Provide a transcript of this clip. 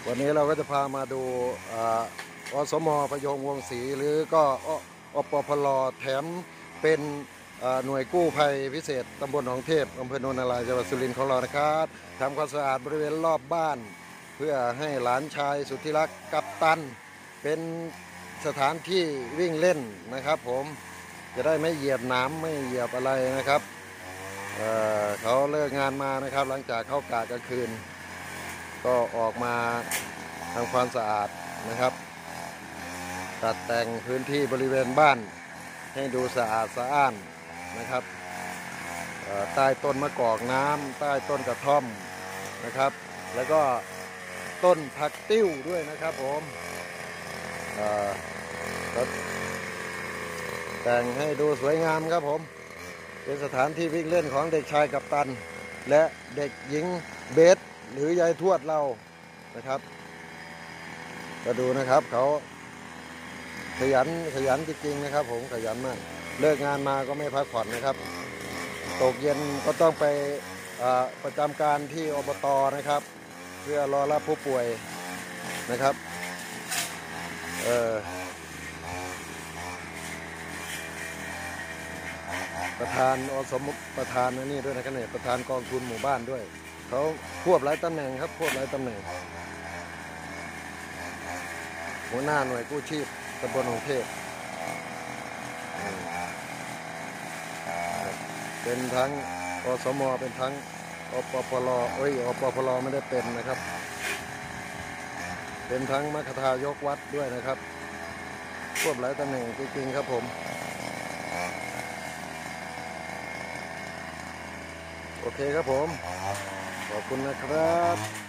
วันนี้เราก็จะพามาดูอสม.พยงวงศรีหรือก็อปพล.แถมเป็นหน่วยกู้ภัยพิเศษตำบลหนองเทพอำเภอโนนนารายจังหวัดสุรินทร์ของเรานะครับทำความสะอาดบริเวณรอบบ้านเพื่อให้หลานชายสุดที่รักกัปตันเป็นสถานที่วิ่งเล่นนะครับผมจะได้ไม่เหยียบน้ำไม่เหยียบอะไรนะครับเขาเลิกงานมานะครับหลังจากเข้ากะกลางคืนก็ออกมาทำความสะอาดนะครับตัดแต่งพื้นที่บริเวณบ้านให้ดูสะอาดสะอ้านนะครับใต้ต้นมะกอกน้ำใต้ต้นกระท่อมนะครับแล้วก็ต้นผักติ้วด้วยนะครับผมแต่งให้ดูสวยงามครับผมเป็นสถานที่วิ่งเล่นของเด็กชายกัปตันและเด็กหญิงเบสหรือยายทวดเรานะครับก็ดูนะครับเขาขยันจริงๆนะครับผมขยันมากเลิกงานมาก็ไม่พักผ่อนนะครับตกเย็นก็ต้องไปประจำการที่อบต.นะครับเพื่อรอรับผู้ป่วยนะครับประธานอสมประธานนี่ด้วยนะครับเนี่ยประธานกองทุนหมู่บ้านด้วยเขาควบหลายตำแหน่งครับควบหลายตำแหน่งหัวหน้าหน่วยกู้ชีพตำบลหนองเทพเป็นทั้งอสม.เป็นทั้งอปพล.อปพล.ไม่ได้เป็นนะครับเป็นทั้งมคทายกวัดด้วยนะครับควบหลายตำแหน่งจริงๆครับผมโอเคครับผมขอบคุณนะครับ